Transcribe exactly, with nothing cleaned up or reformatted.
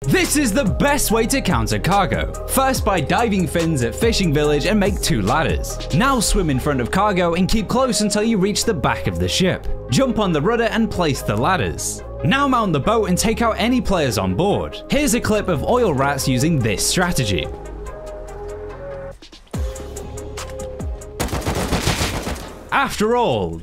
This is the best way to counter cargo. First by diving fins at fishing village and make two ladders. Now swim in front of cargo and keep close until you reach the back of the ship. Jump on the rudder and place the ladders. Now mount the boat and take out any players on board. Here's a clip of oil rats using this strategy. After all,